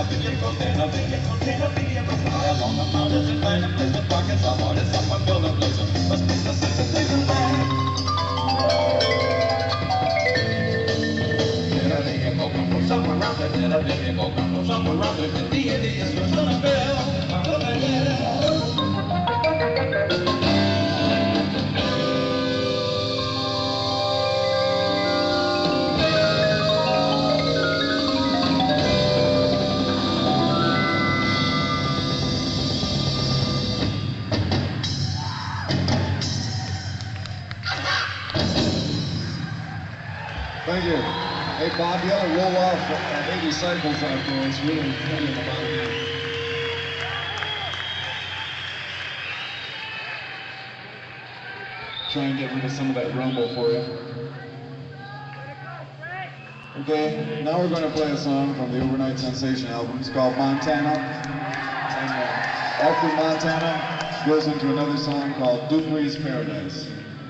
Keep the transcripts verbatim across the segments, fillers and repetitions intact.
Thank you. Hey, Bob, you gotta roll off uh, eighty cycles out there. It's really funny in the bottom here. Try and get rid of some of that rumble for you. Okay, now we're going to play a song from the Overnight Sensation album. It's called Montana. And uh, after Montana, goes into another song called Dupree's Paradise.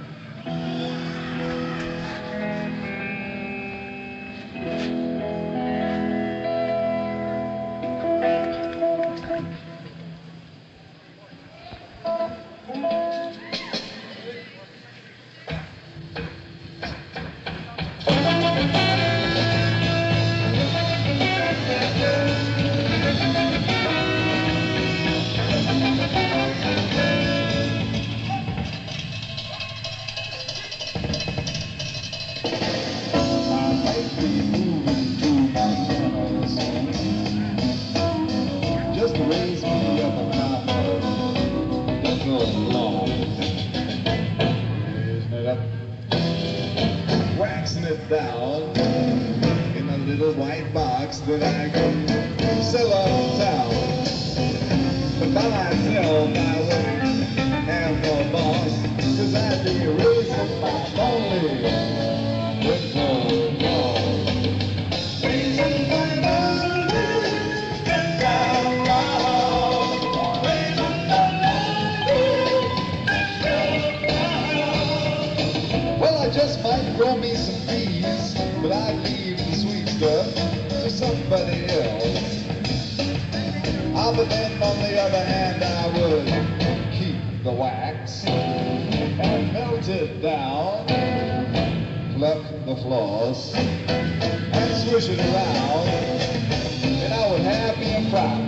That I can sell on town, but by myself I wouldn't have no boss, cause I'd be raising my lonely winter dog. Raising my lonely winter dog. Raising my lonely winter dog. Well, I just might grow me some peas, but I'd leave the sweet stuff to somebody else. Ah, but then on the other hand, I would keep the wax and melt it down, pluck the floss, and swish it around, and I would have me a crop.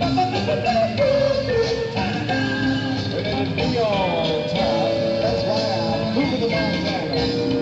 But it'd be on top. That's why I'm moving to Montana.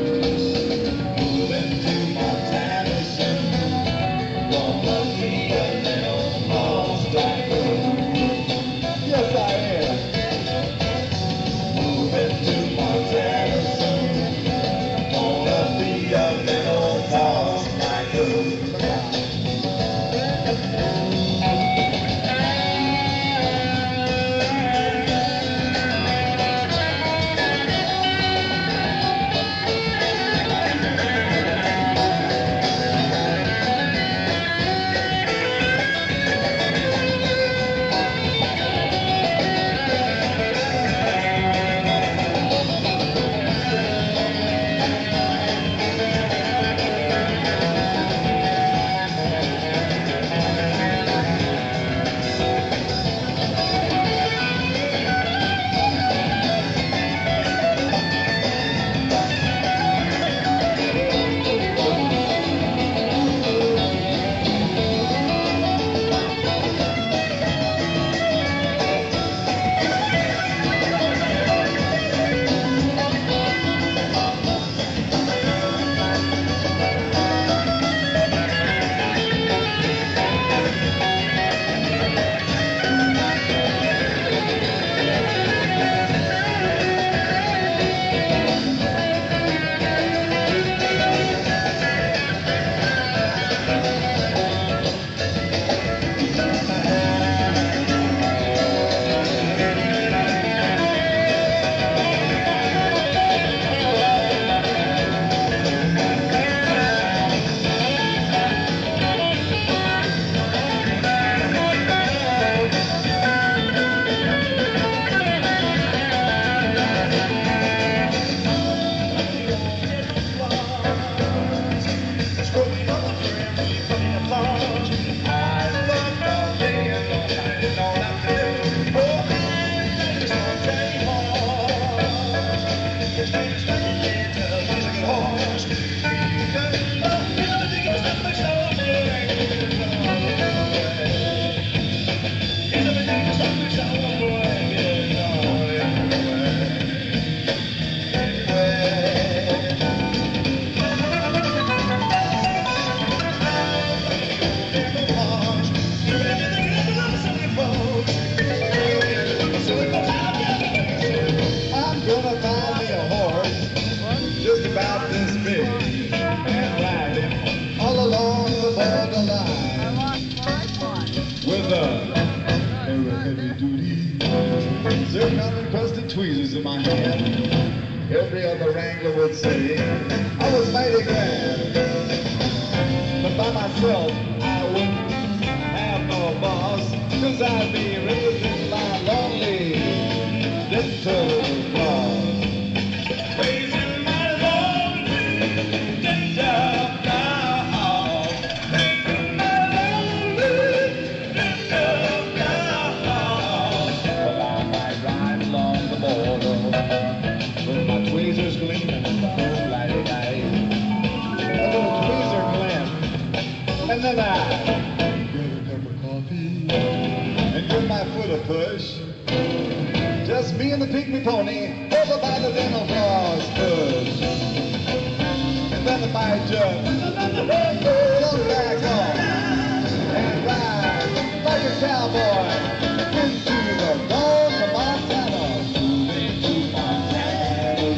all night with a pair of heavy duty zircon encrusted tweezers in my hand. Every other wrangler would say I was mighty grand, but by myself I wouldn't have no boss, 'cause I'd be represented by a lonely dental floss. Raising my lonely dental floss. Raising my lonely dental floss. Well, I might ride along the border with my tweezers gleaming in the moonlight night. A little tweezer gleam, and then I get a cup of coffee and give my foot a push. Just me and the Pygmy pony over by the dental floss bush. And then I might just come back home and ride like a cowboy into the dawn of Montana. Into Montana.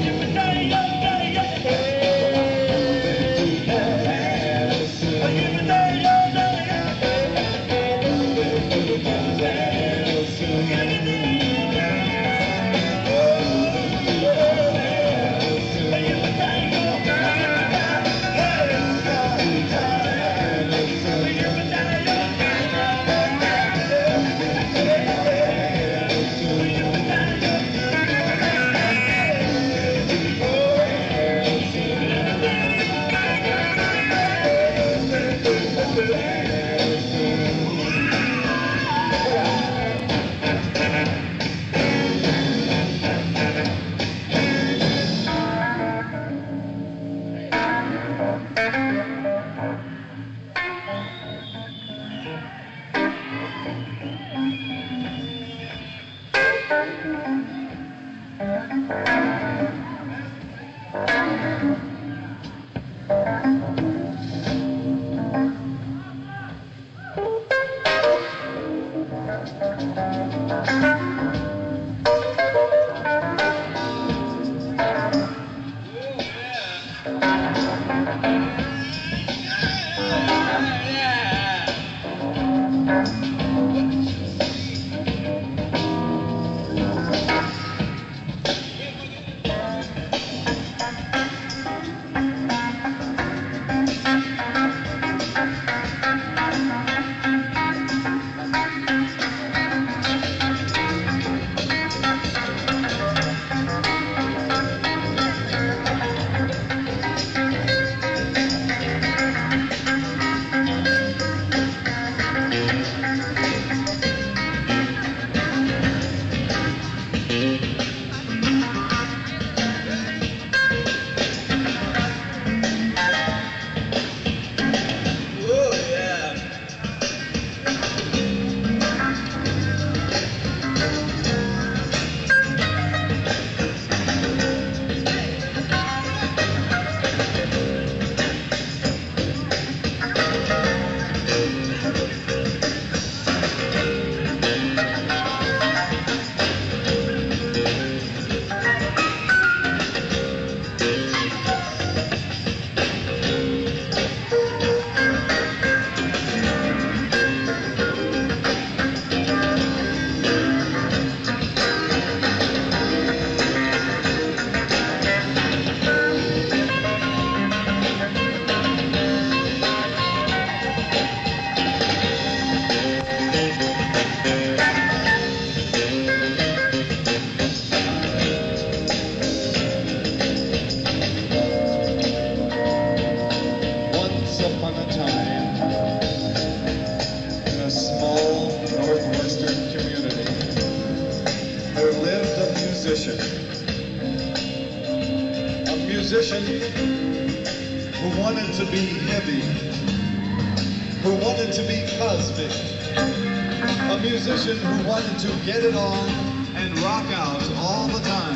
musician who wanted to be heavy, who wanted to be cosmic, a musician who wanted to get it on and rock out all the time.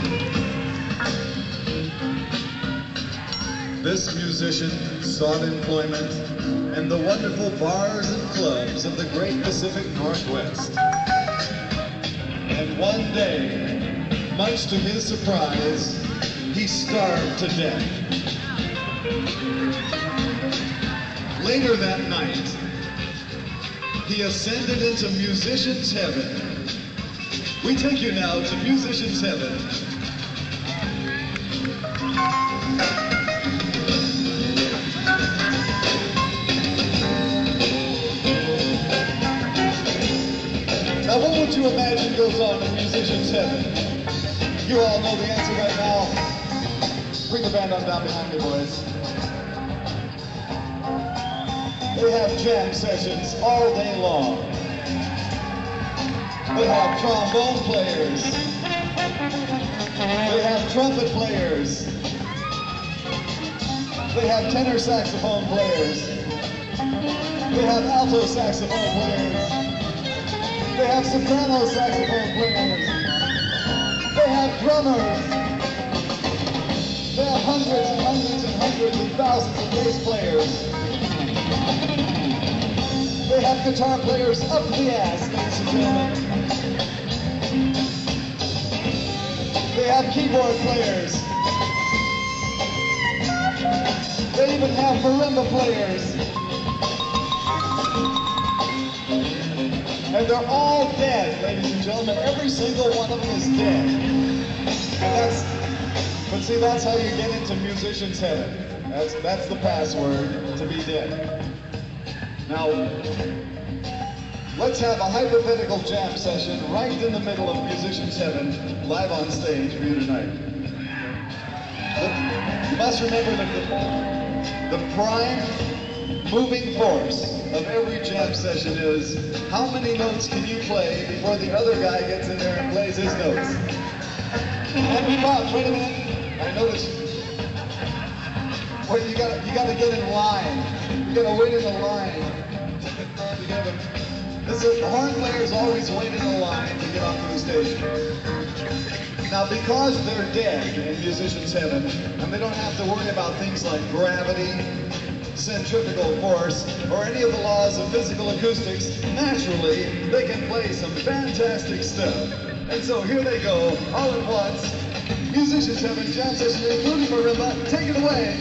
This musician sought employment in the wonderful bars and clubs of the great Pacific Northwest. And one day, much to his surprise, he starved to death. Later that night, he ascended into musician's heaven. We take you now to musician's heaven. Now what would you imagine goes on in musician's heaven? You all know the answer right now. Bring the band on down behind me, boys. They have jam sessions all day long. They have trombone players. They have trumpet players. They have tenor saxophone players. They have alto saxophone players. They have soprano saxophone players. They have drummers. They have hundreds and hundreds and hundreds and thousands of bass players. They have guitar players up the ass, ladies and gentlemen. They have keyboard players. They even have marimba players. And they're all dead, ladies and gentlemen. Every single one of them is dead. And that's, but see, that's how you get into musician's heaven. That's, that's the password, to be dead. Now, let's have a hypothetical jam session right in the middle of musician's heaven, live on stage for you tonight. But you must remember that the, the prime moving force of every jam session is how many notes can you play before the other guy gets in there and plays his notes. And Bob, wait a minute. I noticed. Wait, you gotta you gotta get in line. You gotta wait in the line. You gotta, this is, the horn players always wait in the line to get onto the stage. Now, because they're dead in musician's heaven, and they don't have to worry about things like gravity, centrifugal force, or any of the laws of physical acoustics, naturally, they can play some fantastic stuff. And so here they go, all at once. Musicians having jam session, including marimba. Take it away.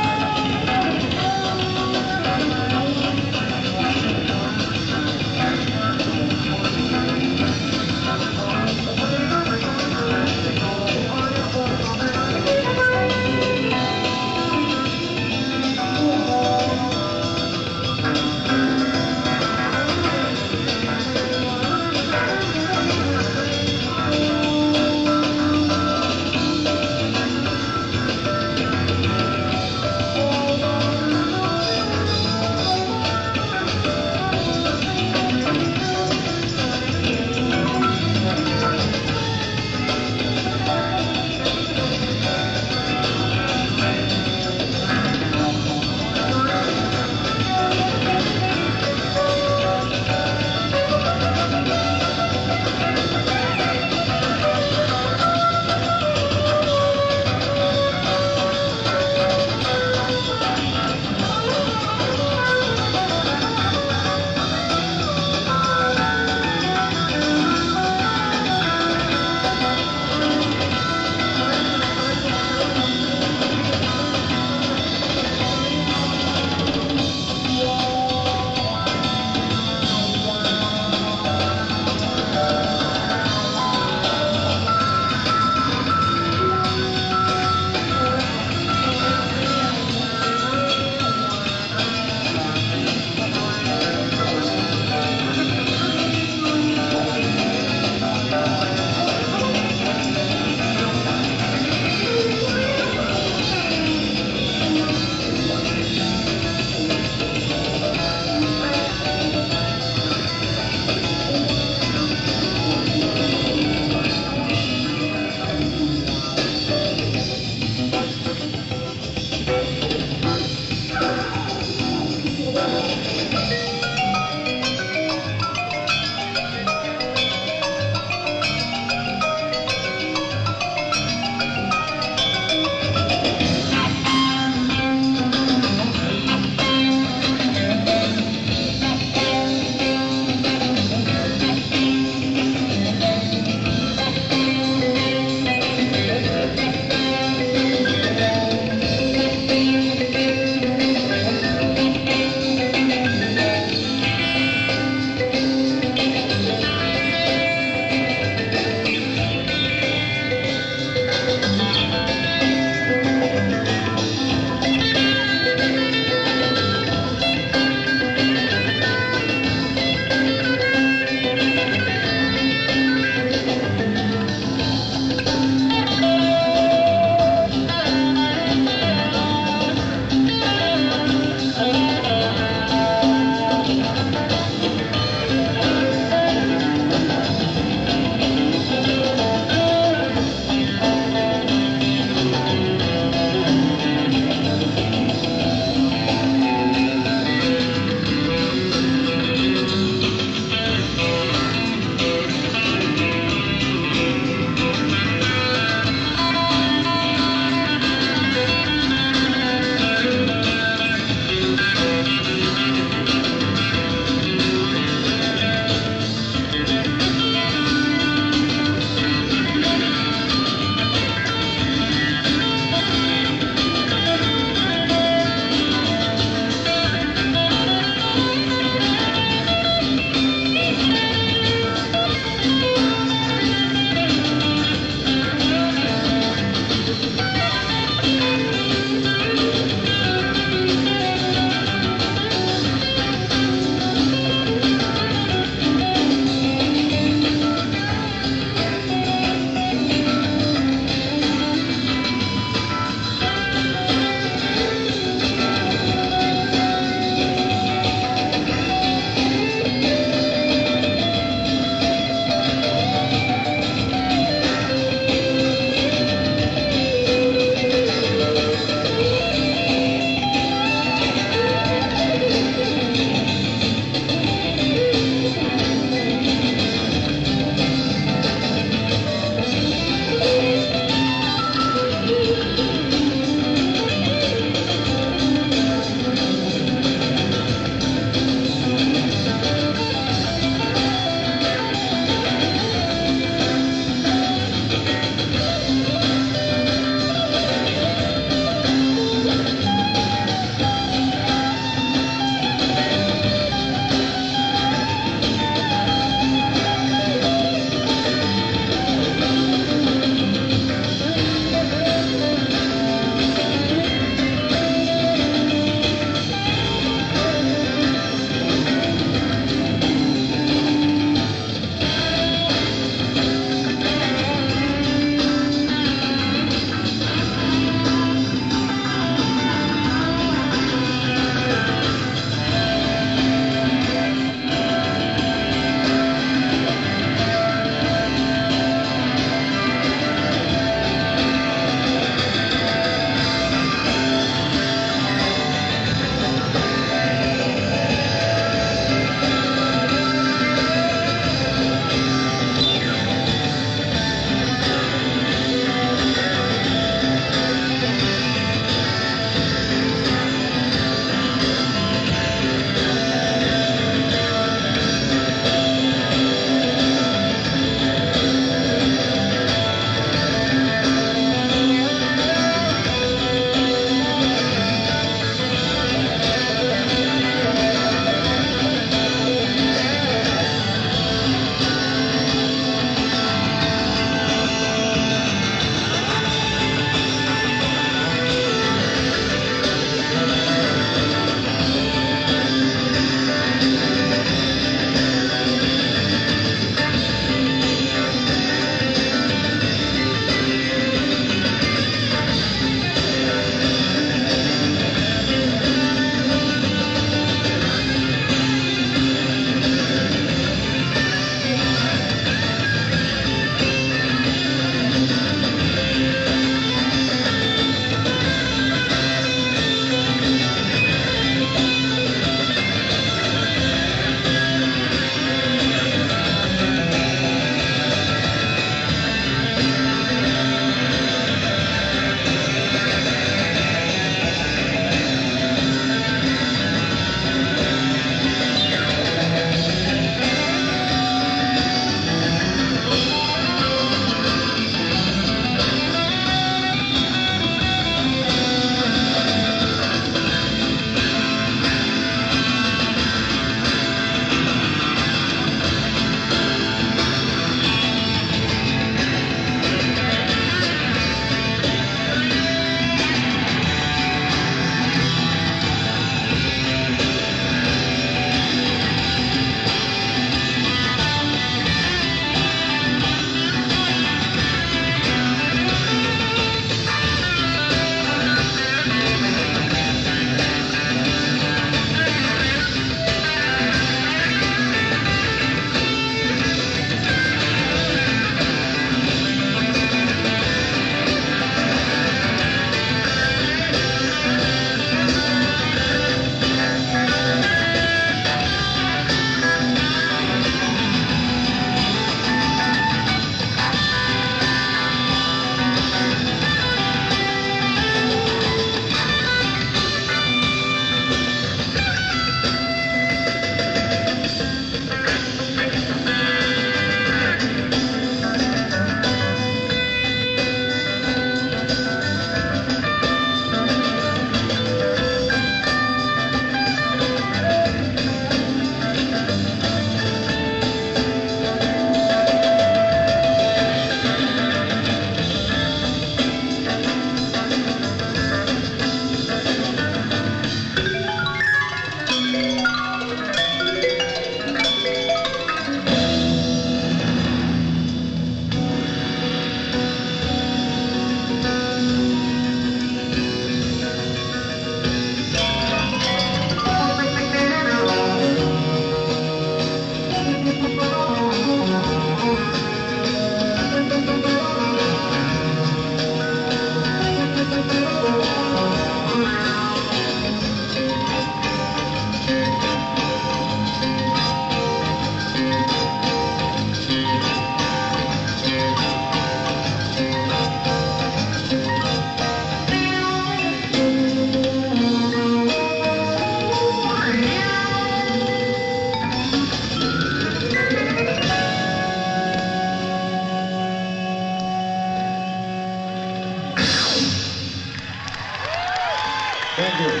Thank you.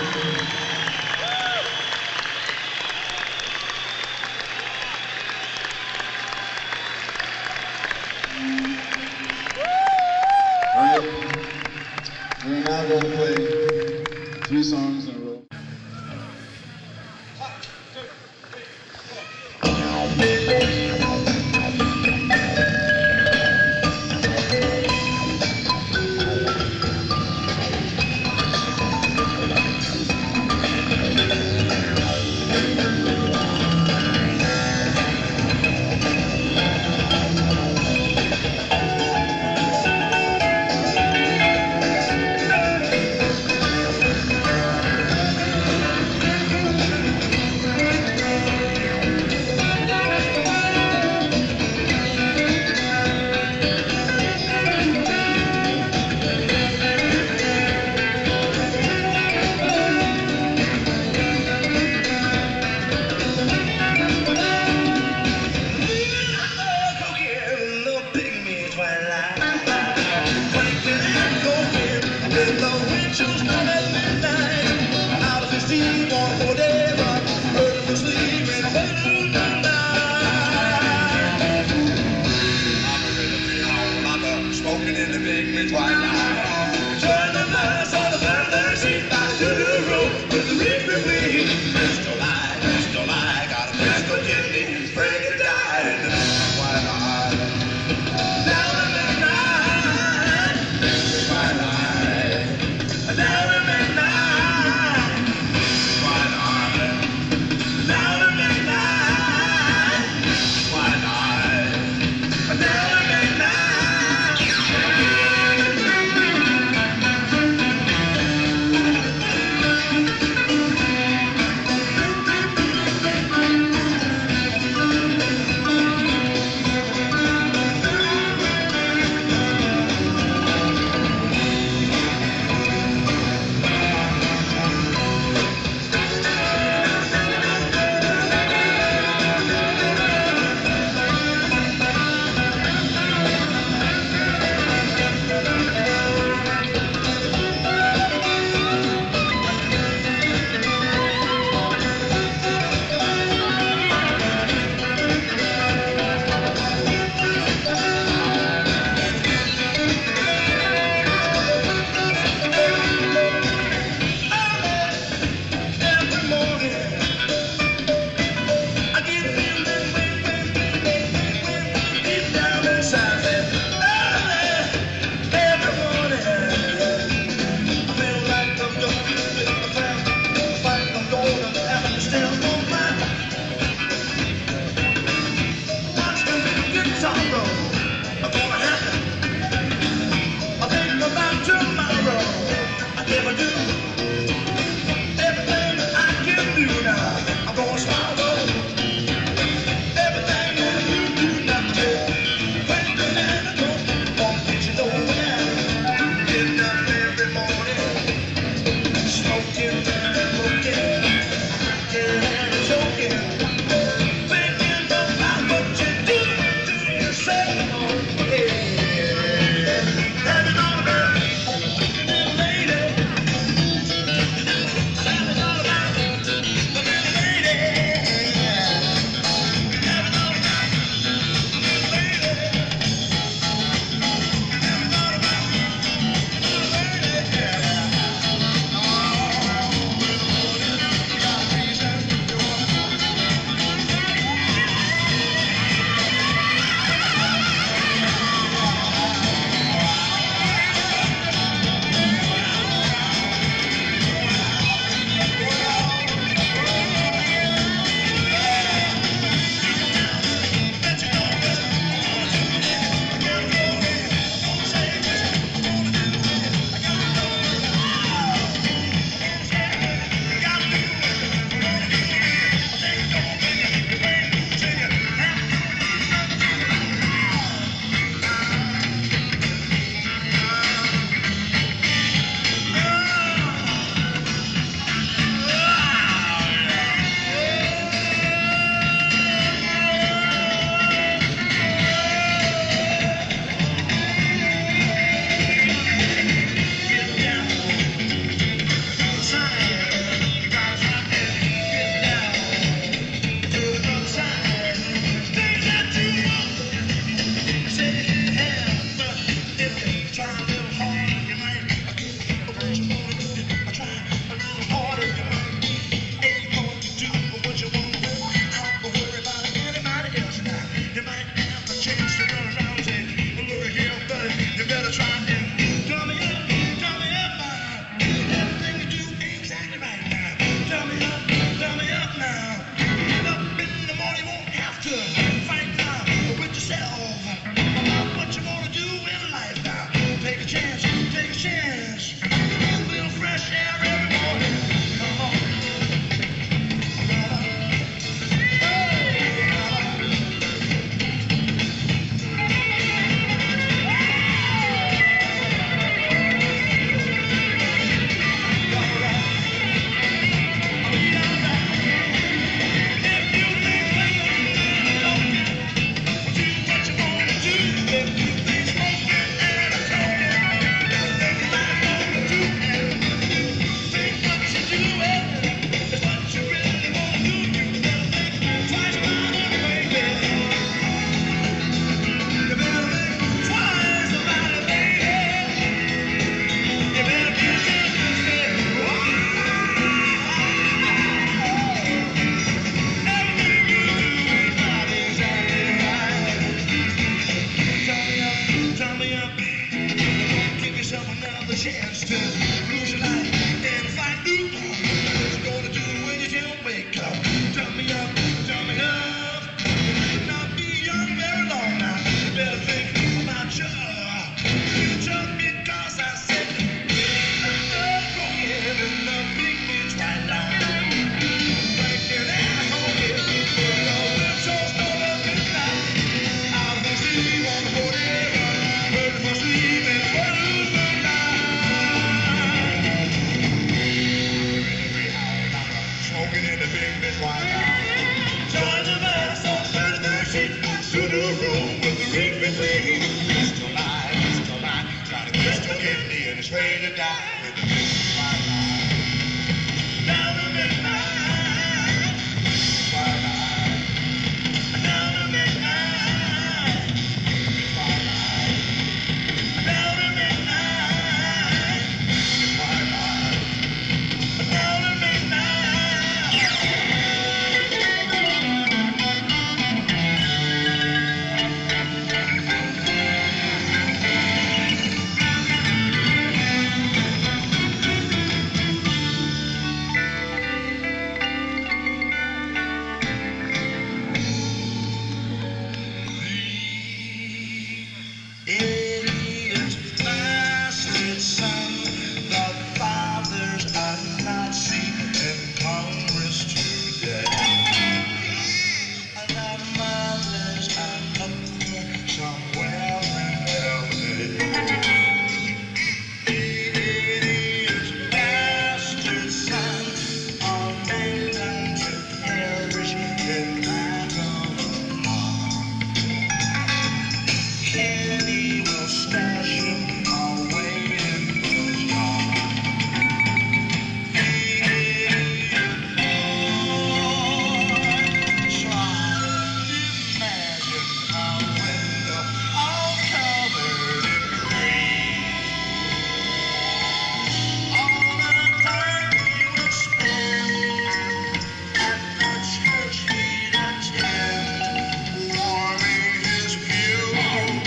All right. We're now going to play three songs in a row. the chance to lose your life and fight. Ooh, what you gonna do when you don't wake up? Turn me up, turn me up. You may not be young very long now. You better think about you. You took me cause I said, I'm going in the Pygmy Twylyte. Breaking asshole here. No wheelchairs, no love in life. I was sleeping on the border. Heard for sleeping, for lose the night. Smoking in the Pygmy Twylyte. Join the mass on thirty-third Street. To the room with the ring between. Pistol eye, pistol eye. Try to pistol hit me and it's ready to die. With the Pygmy Twylyte. Down the midnight. Twylyte. Down the midnight. Twylyte. Down the midnight. Twylyte. Down the midnight. Idiot bastard son, the fathers I not see in Congress today. And the mothers are up there somewhere in L A. Idiot bastard son are made to perish in Agrodome. Kenny will stash him away in the yard. Idiot boy, try to imagine a window all covered in green. All the time he would spend at the church he'd attend, warming his pew.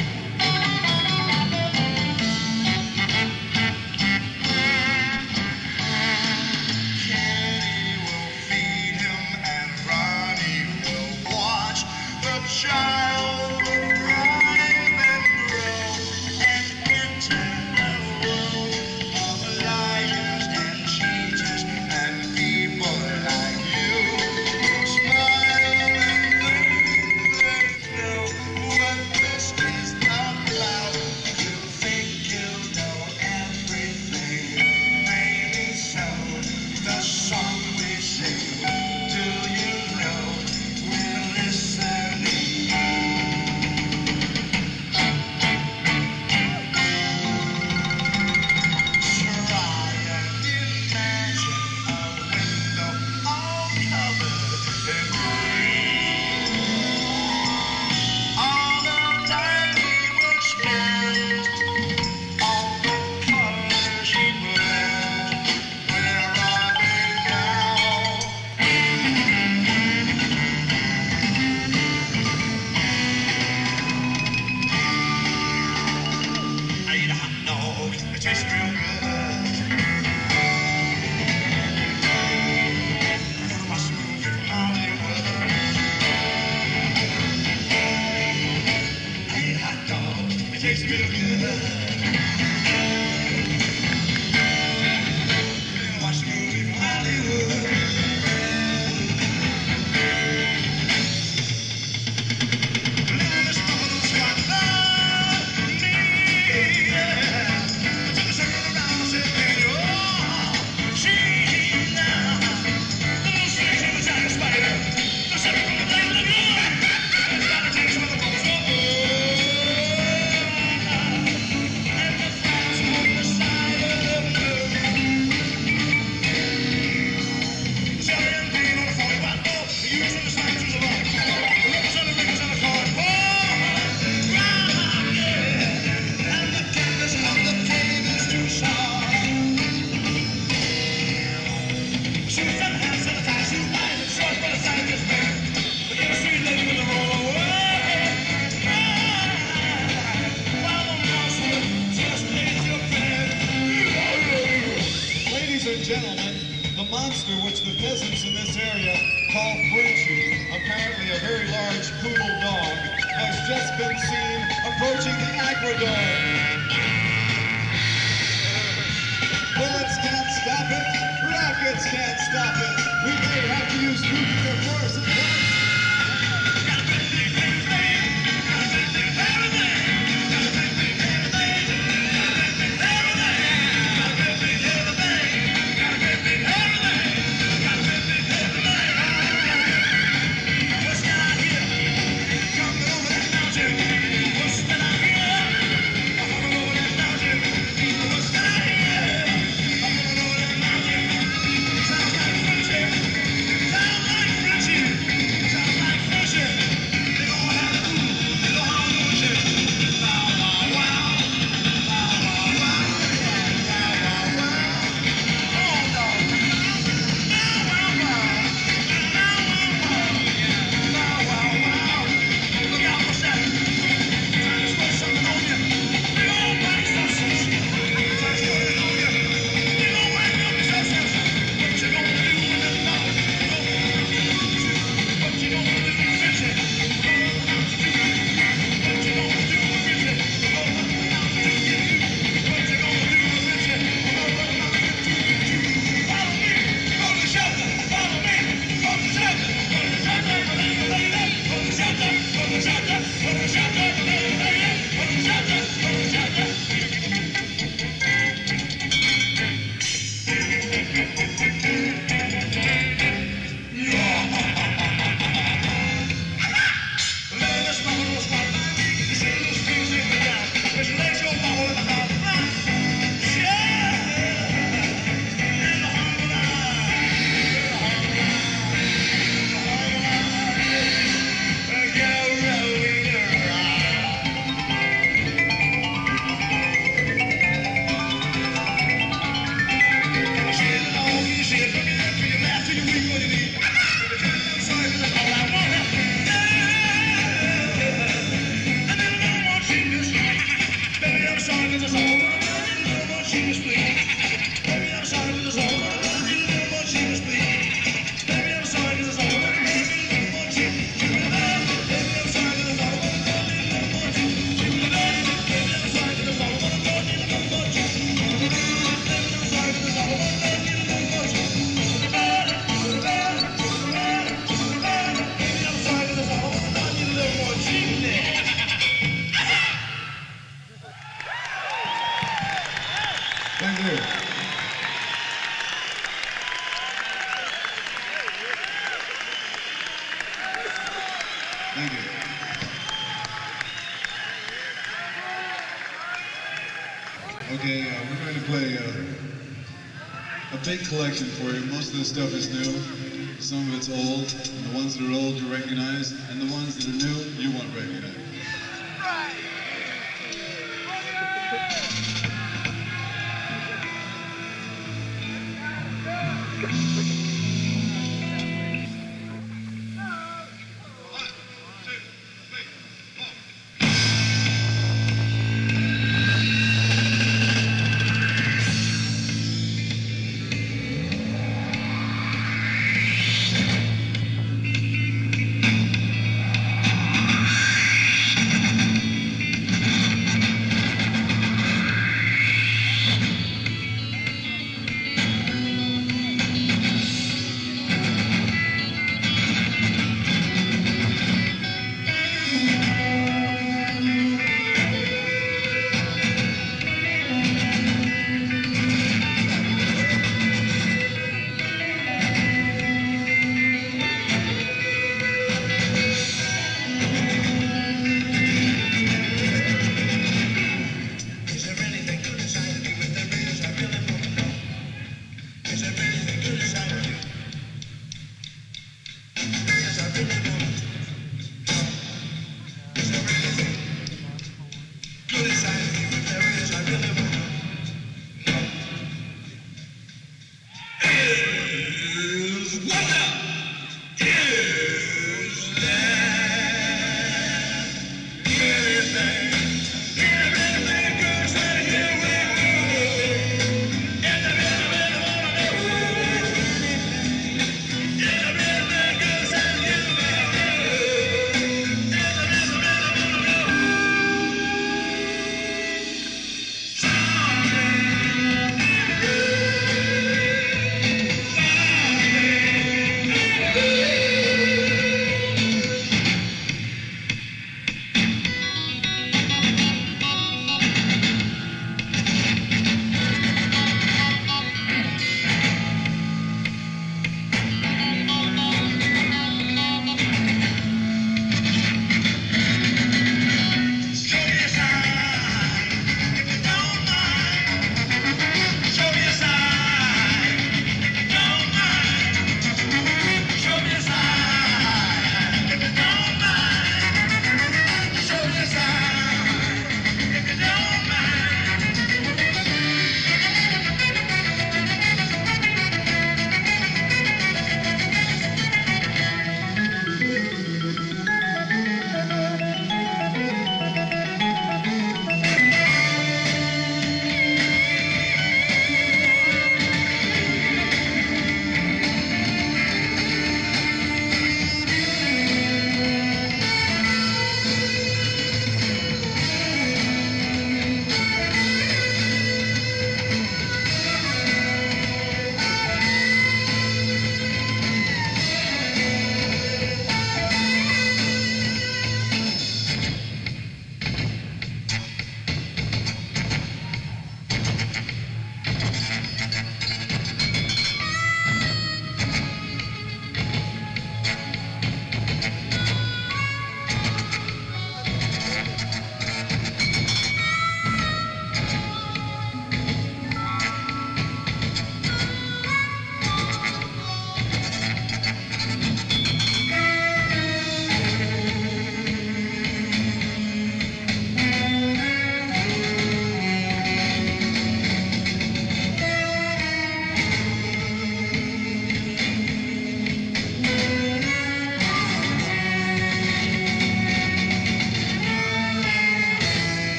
Kenny will feed him and Ronnie will watch the child thrive and grow and enter the world of liars and cheaters and people like you. Smile and think they know what this is about. You think you know everything, maybe so. The song we sing, do you know we're listening? Try and imagine a window all covered in green. All the time he would spend, all the colors he blend. Where are they now? I eat a hot dog, it tastes real good. Watch a movie from Hollywood. I eat a hot dog, it tastes real good. Watch a movie from Hollywood. Living this world's got love for me, yeah. To the circle gentlemen, the monster which the peasants in this area call Frenchie, apparently a very large poodle dog, has just been seen approaching the Agrodome. Bullets can't stop it, rockets can't stop it. We may have to use nuclear force at once. Okay, uh, we're going to play uh, a big collection for you. Most of the stuff is new, some of it's old, and the ones that are old you recognize, and the ones that are new you won't recognize.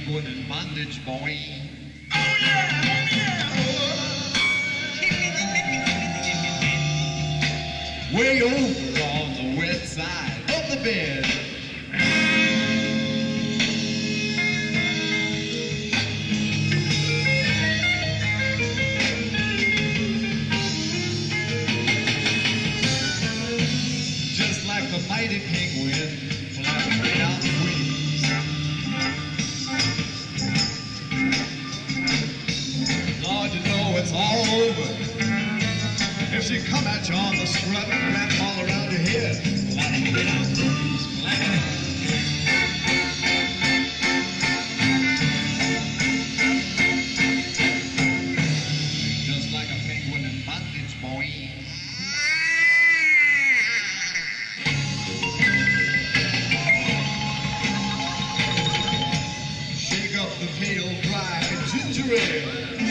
penguin in bondage, boy. Oh yeah, oh yeah, oh. Way over on the west side of the bed. Just like the mighty penguin flapping out the wings. Lord, you know it's all over. If she come at you on the strut and wrap all around your head, flapping it out, flapping it out. Just like a penguin in bondage, boy. Shake up the pale, dry ginger ale.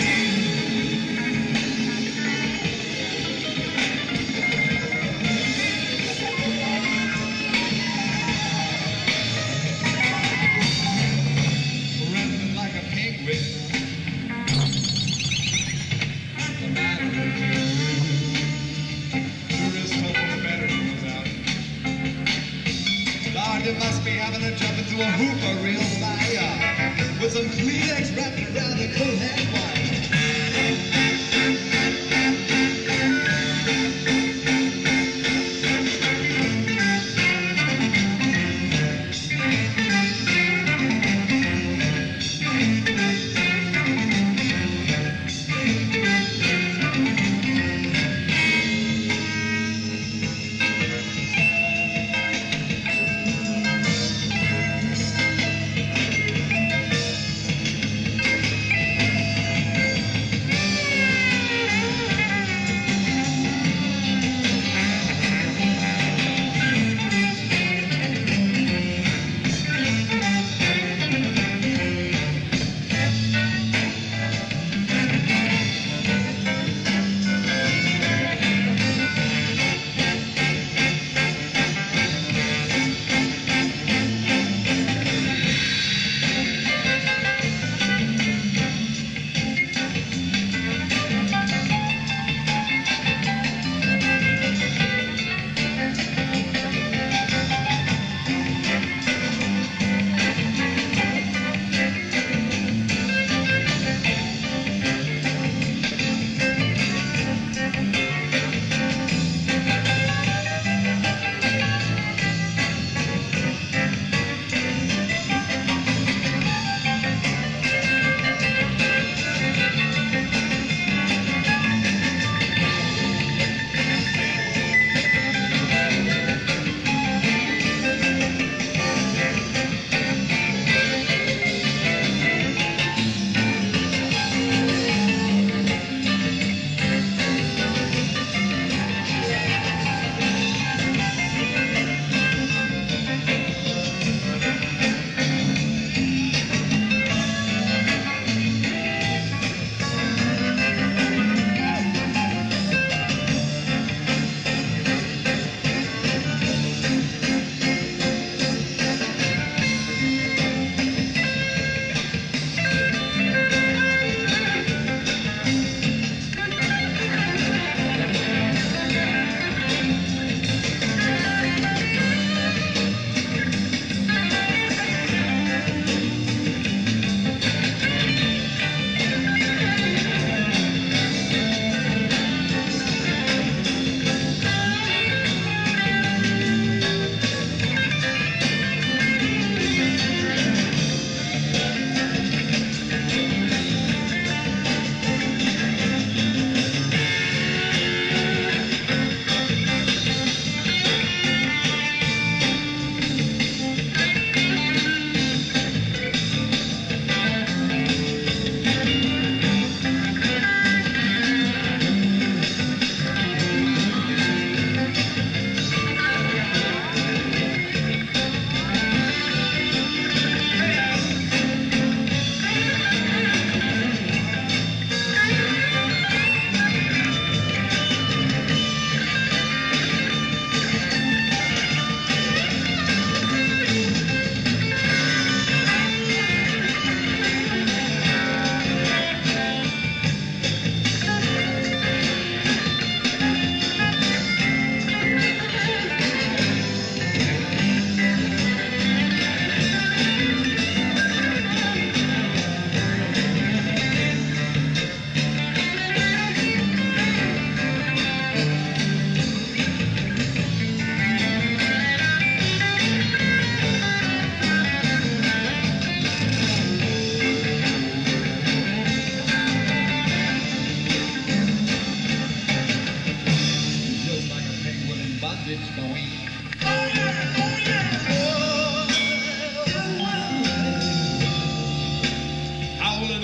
You must be having a jump into a hooper real fire with some Kleenex wrapped around the cool head wire.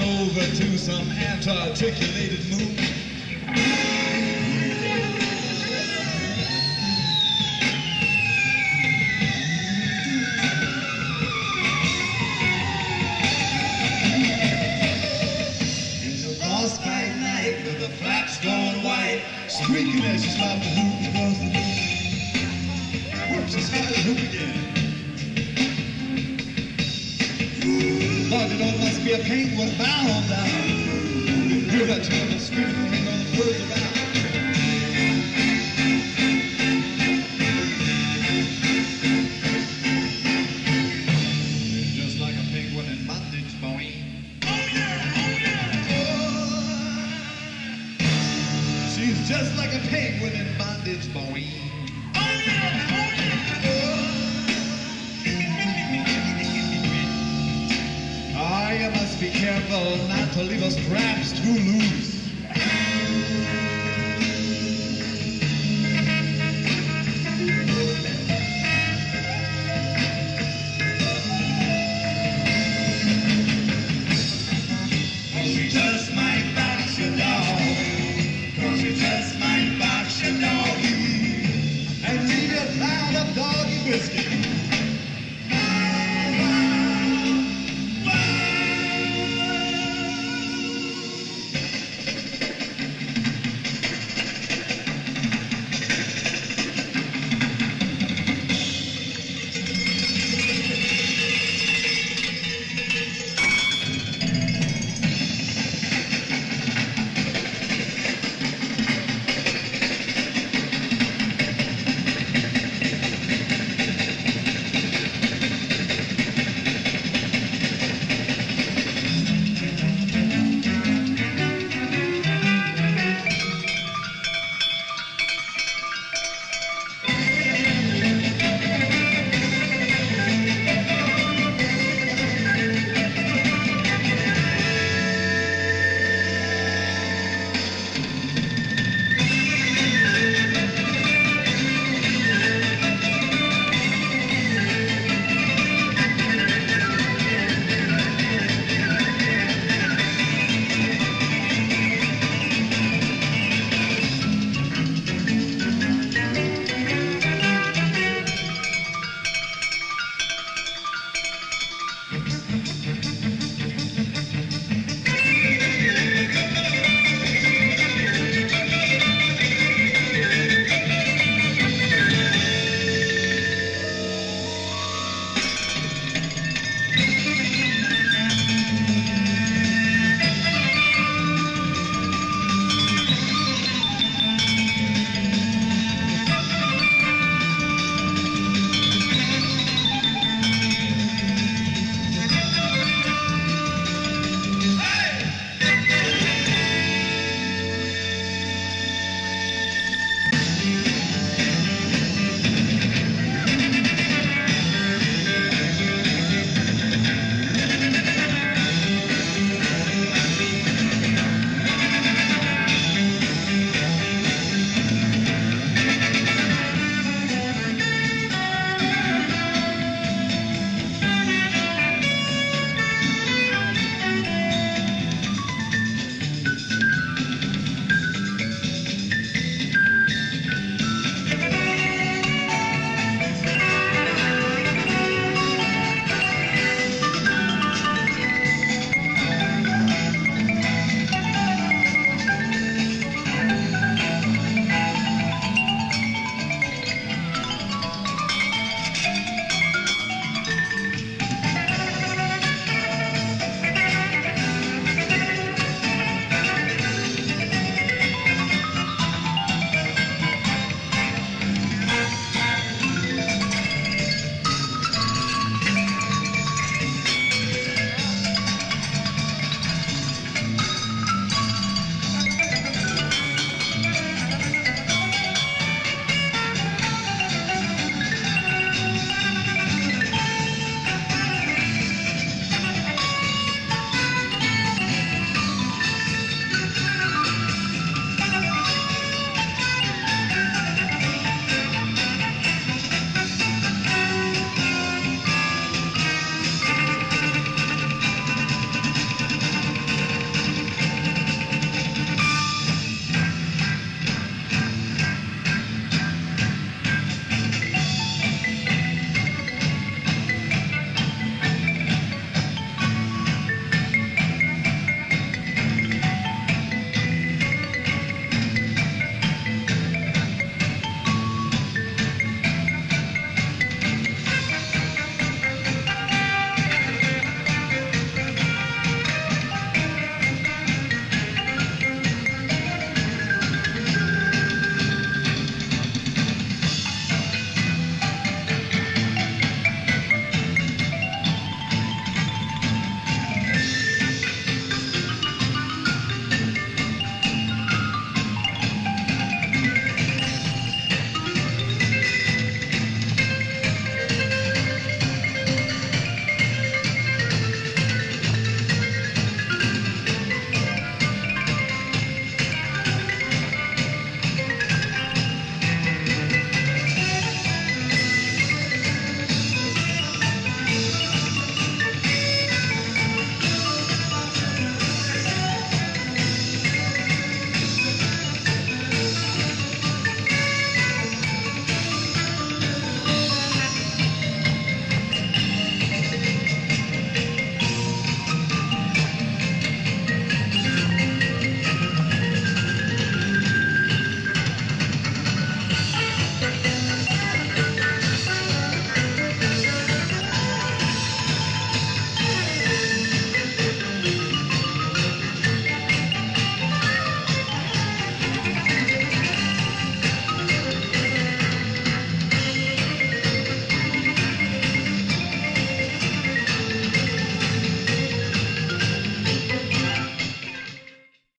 over to some ant-articulated moon. It's a frostbite night with the flaps gone white, squeaking as she stopped the hoop across the moon. Whoops, she started the hoop again. Lord, it all must be a penguin bound down. Hear that terrible scream hang on the birds around. She's just like a penguin in bondage, boy. Oh yeah, oh yeah. She's just like a penguin in bondage, boy. Oh yeah, oh yeah. Ah, you must be careful not to leave us straps too loose.